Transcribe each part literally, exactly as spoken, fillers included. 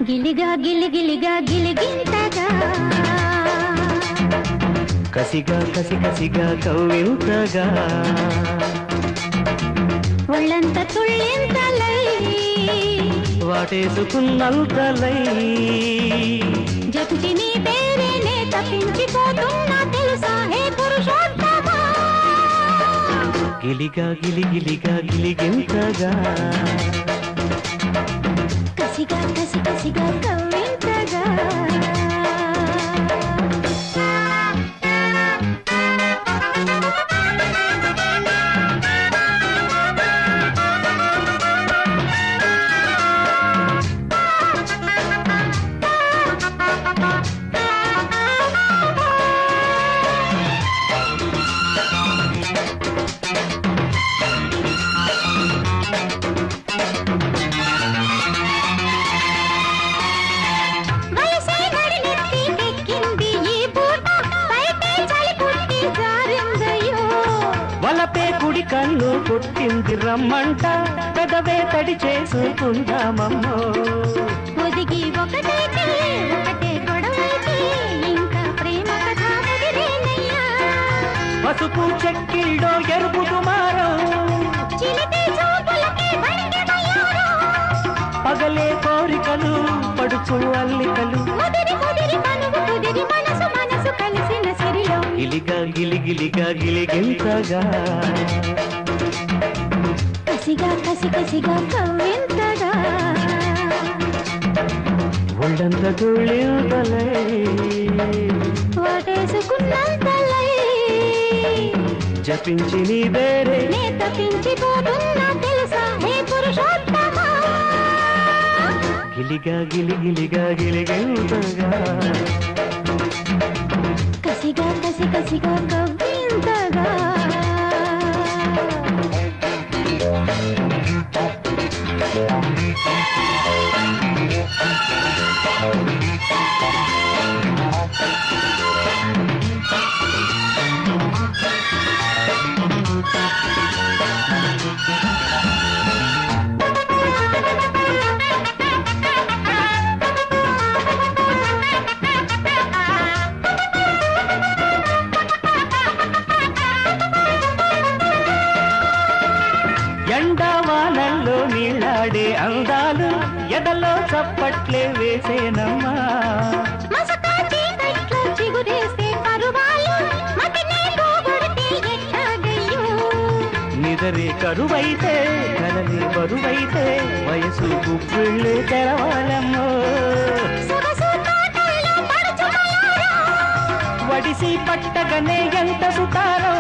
గిలిగా గిలి గిలిగా గిలిగింతగా కసిగా కసి కసిగా కవ్వింతగా ఒళ్ళంత తుళ్ళింతలై వాటేసుకున్నంతలై జపించి నీ పేరేనే తప్పించిపోతున్నా తెలుసా హే పురుషోత్తమా. గిలిగా గిలి గిలిగా గిలిగింతగా కసిగా కసి కసిగా కవ్వింతగా కన్ను కొట్టింది రమ్మంట పెదవే తడి చేసుకుందామమ్మో. ఒదిగి ఒకటైతే ఒకటే గొడవైతే ఇంకా ప్రేమ కథ ముదిరేనయ్యా. పసుపు చెక్కిళ్ళో ఎరుపు దుమారం చిలిపి చూపులకి వణికి వయ్యారం. పగలే కోరికలు పడుచు అల్లికలు ముదిరి ముదిరి మనువు కుదిరి మనసు మనసు కలిసిన సిరిలో గిలిగా గిలి గిలిగా గిలిగింతగా కసిగా కసి కసిగా కవ్వింతగా ఒళ్ళంత తుళ్ళింతలై వాటేసుకున్నంతలై జపించి నీ వేరే నే తప్పించిపోతున్నా తెలుసా హే పురుషోత్తమా. గిలిగా గిలి గిలిగా గిలిగింతగా కసిగా కసి కసిగా కవ్వింతగా ఎండావానల్లో నీళ్ళాడే అందాలు ఎదలో చప్పట్లే వేసేనమ్మా. నిదరే కరువైతే కలలే బరువైతే వయసు గుప్పిళ్ళే తెరవాలమ్మో. వడిసి పట్టగనే ఎంత సుతారో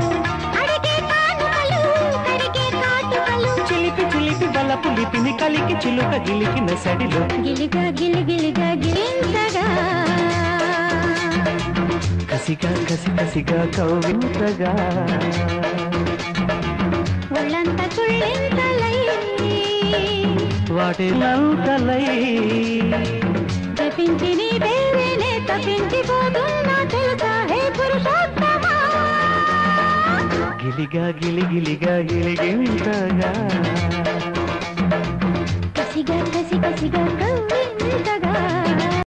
చిలిపి చిలిపి బల పులిపిని కలికి చిలుక గిలికిన సడిలో గిలిగా గిలి గిలిగా గిలింతగా కసిగా కసి కసిగా కవ్వింతగా ఒళ్ళంత తుళ్ళింతలై వాటినంతలై జపించి నీ పేరేనే తప్పించిపోతున్నా తెలుసా హే పురుషోత్తమా. గిలిగా గిలి గిలిగా గిలిగింతగా కసిగా కసి కసిగా కవ్వింతగా